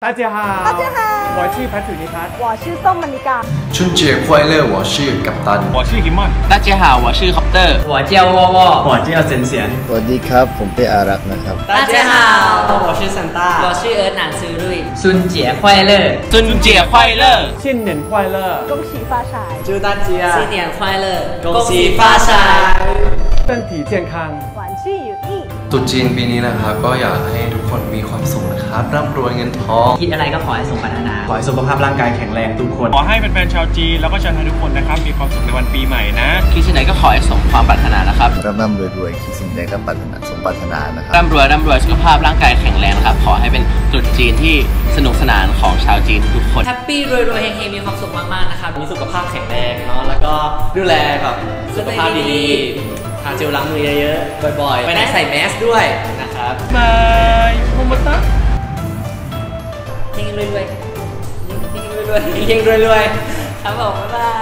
大家好，大家好，我是潘楚尼พัฒน์我是宋曼妮嘎。 春节快乐，我是กัปตัน我是ฮิมอน大家好，我是 Copter 我叫沃沃我叫เซนเซียนสวัสดีครับผมเป็นอารักนะครับ大家好我是ซันต้า我是เอิร์ธหนานซือรุ่ย春节快乐春节快乐新年快乐恭喜发财祝大家新年快乐恭喜发财身体健康晚期有益ตรุษจีนปีนี้นะครับก็อยากให้ทุกคนมีความสุขนะครับร่ำรวยเงินทองคิดอะไรก็ขอให้สมปรารถนาขอให้สุขภาพร่างกายแข็งแรงทุกคนขอให้แฟนๆชาวจีนแล้วก็ชาวไทยทุกคนนะครับมีความสุขในวันปีใหม่นะคิดสิ่งใดก็ขอให้สมความปรารถนานะครับร่ำรวยคิดสิ่งใดก็ปรารถนาสมปรารถนานะครับร่ำรวยสุขภาพร่างกายแข็งแรงนะครับขอให้เป็นตรุษจีนที่สนุกสนานของชาวจีนทุกคนแฮปปี้รวยเฮงๆมีความสุขมากๆนะครับมีสุขภาพแข็งแรงเนาะแล้วก็ดูแลแบบสุขภาพดีๆทานเจลล้างมือเยอะๆบ่อยๆไปไหนใส่แมสด้วยนะครับบายโฮมตะเฮงรวยๆเฮงรวยๆครับผมบ๊ายบาย